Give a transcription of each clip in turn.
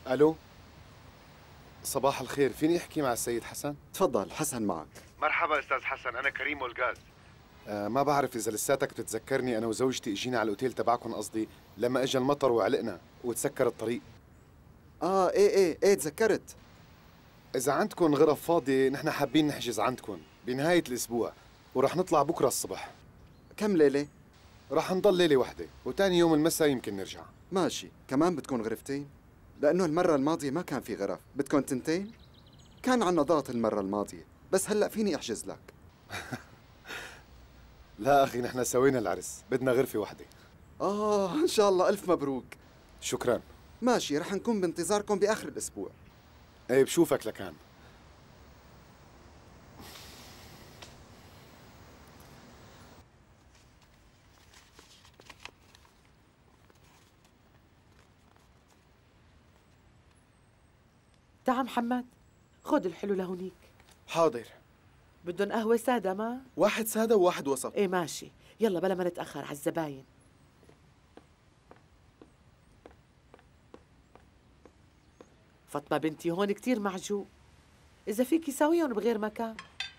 الو، صباح الخير. فيني احكي مع السيد حسن؟ تفضل، حسن معك. مرحبا استاذ حسن، انا كريم والغاز. ما بعرف اذا لساتك بتتذكرني، انا وزوجتي اجينا على الاوتيل تبعكم، قصدي لما اجى المطر وعلقنا وتسكر الطريق. ايه تذكرت. اذا عندكم غرف فاضيه نحن حابين نحجز عندكم بنهايه الاسبوع، ورح نطلع بكره الصبح. كم ليلة؟ رح نضل ليله واحده وتاني يوم المساء يمكن نرجع. ماشي، كمان بدكم غرفتين؟ لأنه المرة الماضية ما كان في غرف، بدكم تنتين؟ كان عنا ضغط المرة الماضية، بس هلأ فيني أحجز لك. لا اخي، نحن سوينا العرس، بدنا غرفه واحده. إن شاء الله، ألف مبروك. شكرا. ماشي، رح نكون بانتظاركم بآخر الأسبوع. ايه بشوفك لكان. تعا محمد، خذ الحلو لهونيك. حاضر. بدهم قهوة سادة ما؟ واحد سادة وواحد وسط. ايه ماشي، يلا بلا ما نتأخر على الزباين. فاطمة بنتي هون كتير معجوق، إذا فيكي ساويهم بغير مكان.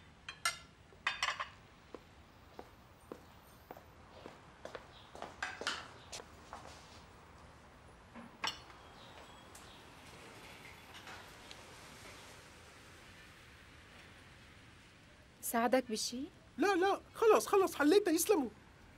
ساعدك بشي؟ لا خلص حليتها، يسلموا.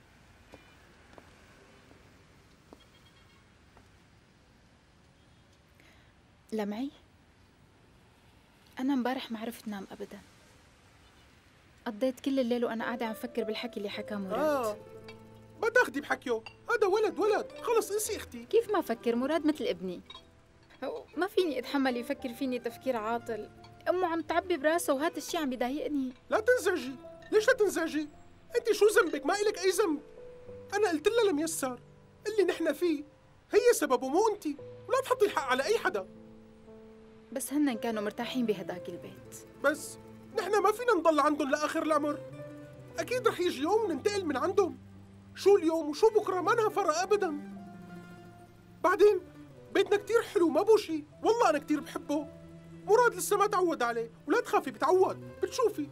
لمعي، أنا امبارح ما عرفت نام أبدا. قضيت كل الليل وأنا قاعدة عم فكر بالحكي اللي حكاه مراد. ما تاخدي بحكيه، هذا ولد، خلص انسي اختي. كيف ما أفكر؟ مراد مثل ابني، ما فيني أتحمل يفكر فيني تفكير عاطل. أمه عم تعبي براسه وهذا الشيء عم بيضايقني. لا تنزعجي، ليش لا تنزعجي؟ انت شو ذنبك؟ ما إلك أي ذنب. أنا قلت لها لميسر اللي نحن فيه هي سببه مو انت، ولا تحطي الحق على أي حدا. بس هن كانوا مرتاحين بهداك البيت. بس نحن ما فينا نضل عندهم لآخر العمر. أكيد رح يجي يوم ننتقل من عندهم. شو اليوم وشو بكرة ما لها فرق أبدا. بعدين بيتنا كتير حلو، ما بو شي، والله أنا كتير بحبه. مراد لسه ما تعود عليه، ولا تخافي بتعود، بتشوفي.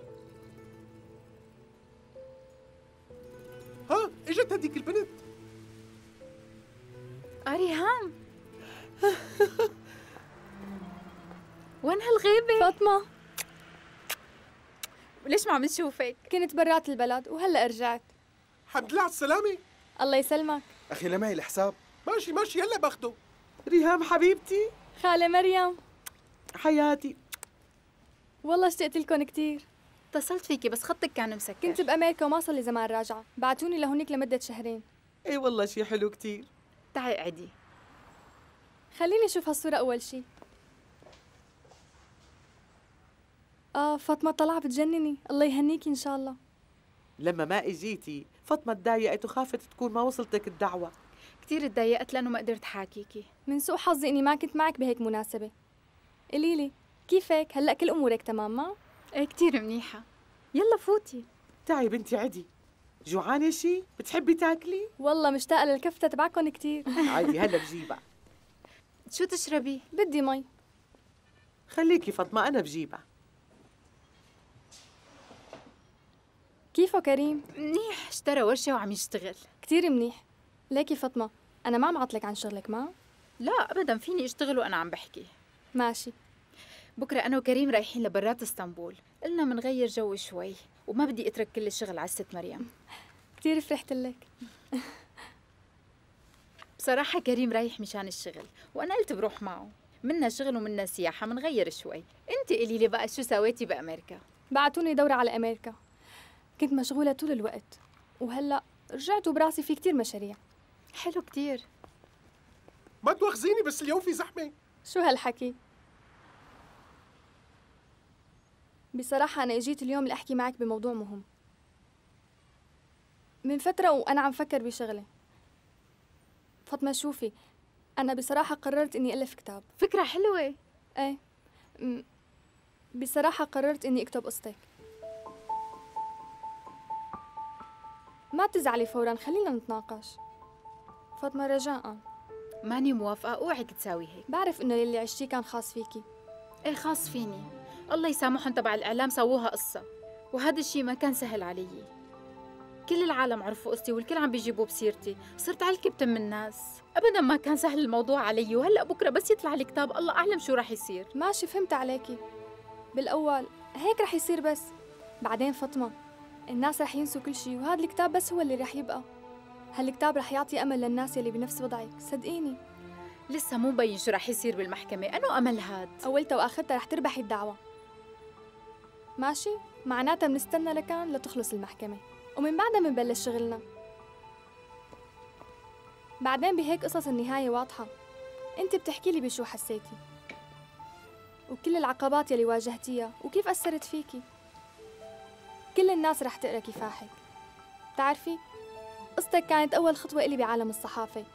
ها اجت هديك البنت. ريهام، وين هالغيبة؟ فاطمة، وليش ما عم نشوفك؟ كنت برات البلد وهلأ رجعت. الحمد لله على السلامة. الله يسلمك. أخي لمعي الحساب. ماشي هلا باخده. ريهام حبيبتي، خالة مريم، حياتي. والله اشتقت لكم كثير. اتصلت فيكي بس خطك كان مسكر. كنت بأمريكا وما صار لي زمان راجعة، بعتوني لهونيك لمدة شهرين. ايه والله شي حلو كتير. تعي اقعدي. خليني اشوف هالصورة أول شي. فاطمة طلع بتجنني، الله يهنيكي إن شاء الله. لما ما اجيتي فاطمة تضايقت وخافت تكون ما وصلتك الدعوة. كتير تضايقت لأنه ما قدرت حاكيكي. من سوء حظي إني ما كنت معك بهيك مناسبة. قوليلي كيفك؟ هلأ كل أمورك تمام ما؟ ايه كتير منيحة. يلا فوتي. تعي بنتي عدي. جوعانة شي؟ بتحبي تاكلي؟ والله مشتاقة للكفتة تبعكن كتير. عادي هلا بجيبها. شو تشربي؟ بدي مي. خليكي فاطمة أنا بجيبها. كيفه كريم؟ منيح، اشترى ورشة وعم يشتغل. كتير منيح. ليكي فاطمة، أنا ما عم عطلك عن شغلك ما؟ لا أبدا، فيني اشتغل وأنا عم بحكي. ماشي. بكرة أنا وكريم رايحين لبرات اسطنبول، قلنا منغير جو شوي وما بدي أترك كل الشغل على الست مريم. كتير فرحت لك. بصراحة كريم رايح مشان الشغل وأنا قلت بروح معه، منا شغل ومنا سياحة، منغير شوي. أنت قولي لي بقى شو سويتي بأمريكا؟ بعتوني دورة على أمريكا، كنت مشغولة طول الوقت وهلأ رجعت وبراسي في كتير مشاريع. حلو كتير. ما تواخذيني بس اليوم في زحمة. شو هالحكي؟ بصراحة أنا إجيت اليوم لأحكي معك بموضوع مهم. من فترة وأنا عم فكر بشغلة. فاطمة شوفي، أنا بصراحة قررت إني ألف كتاب. فكرة حلوة. إيه، بصراحة قررت إني أكتب قصتك. ما تزعلي فوراً، خلينا نتناقش. فاطمة رجاءً. ماني موافقة، اوعك تساوي هيك. بعرف إنه يلي عشتيه كان خاص فيكي. ايه خاص فيني، الله يسامحهم تبع الإعلام سووها قصة، وهذا الشيء ما كان سهل علي. كل العالم عرفوا قصتي والكل عم بيجيبوا بسيرتي، صرت على الكبتم من الناس. أبدا ما كان سهل الموضوع علي، وهلأ بكرة بس يطلع الكتاب الله أعلم شو رح يصير. ماشي، فهمت عليكي. بالأول هيك رح يصير، بس بعدين فاطمة الناس رح ينسوا كل شيء، وهذا الكتاب بس هو اللي رح يبقى. هالكتاب رح يعطي أمل للناس يلي بنفس وضعك، صدقيني. لسه مو مبين شو رح يصير بالمحكمة، أنو أمل هاد؟ أولتها وآخرتها رح تربحي الدعوة. ماشي؟ معناتها بنستنى لكان لتخلص المحكمة، ومن بعدها بنبلش شغلنا. بعدين بهيك قصص النهاية واضحة. انت بتحكي لي بشو حسيتي، وكل العقبات يلي واجهتيها، وكيف أثرت فيكي. كل الناس رح تقرأ كفاحك. بتعرفي قصتك كانت أول خطوة إلي بعالم الصحافة.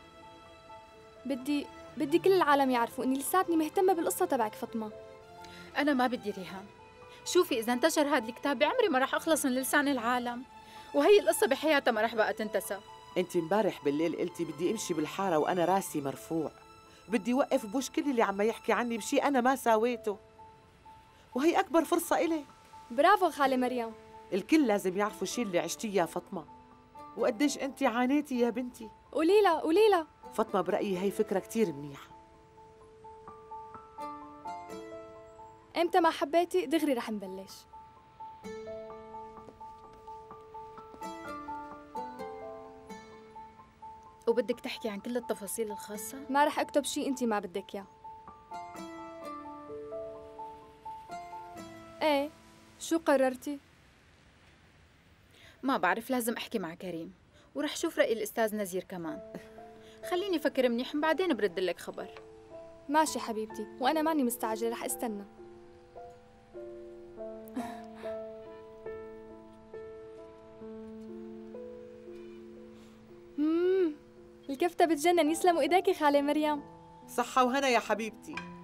بدي كل العالم يعرفوا إني لساتني مهتمة بالقصة تبعك فاطمة. أنا ما بدي ريهام. شوفي إذا انتشر هذا الكتاب بعمري ما رح أخلص من لسان العالم، وهي القصة بحياتها ما رح بقى تنتسى. انت امبارح بالليل قلتي بدي امشي بالحاره وانا راسي مرفوع، بدي وقف بوش كل اللي عم يحكي عني بشي انا ما ساويته، وهي اكبر فرصه إلي. برافو خالة مريم. الكل لازم يعرفوا الشي اللي عشتيه يا فاطمه، وقديش انت عانيتي يا بنتي. قوليلا. فاطمه برأيي هي فكره كتير منيحه. امتى ما حبيتي دغري رح نبلش. وبدك تحكي عن كل التفاصيل الخاصة؟ ما رح اكتب شيء انت ما بدك اياه. ايه، شو قررتي؟ ما بعرف، لازم أحكي مع كريم، ورح شوف رأي الأستاذ نزير كمان. خليني أفكر منيح، بعدين برد لك خبر. ماشي حبيبتي، وأنا ماني مستعجلة، رح استنى. الكفتة بتجنن، يسلموا ايديكي خالة مريم. صحه وهنا يا حبيبتي.